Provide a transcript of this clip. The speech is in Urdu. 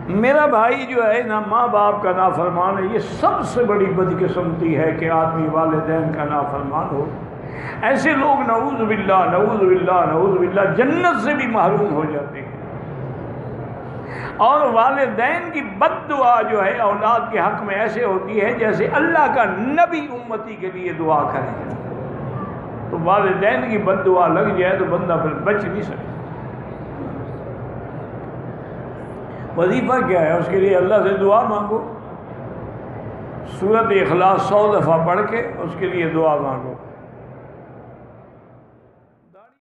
میرا بھائی جو ہے نا ماں باپ کا نافرمان ہے، یہ سب سے بڑی بدقسمتی ہے کہ آدمی والدین کا نافرمان ہو۔ ایسے لوگ نعوذ باللہ نعوذ باللہ نعوذ باللہ جنت سے بھی محروم ہو جاتے ہیں۔ اور والدین کی بد دعا جو ہے اولاد کے حق میں ایسے ہوتی ہے جیسے اللہ کا نبی امتی کے لیے دعا کرے۔ تو والدین کی بد دعا لگ جائے تو بندہ پھر بچ نہیں سکتا۔ وظیفہ کیا ہے؟ اس کے لیے اللہ سے دعا مانگو، سورۃ اخلاص 100 دفعہ پڑھ کے اس کے لیے دعا مانگو۔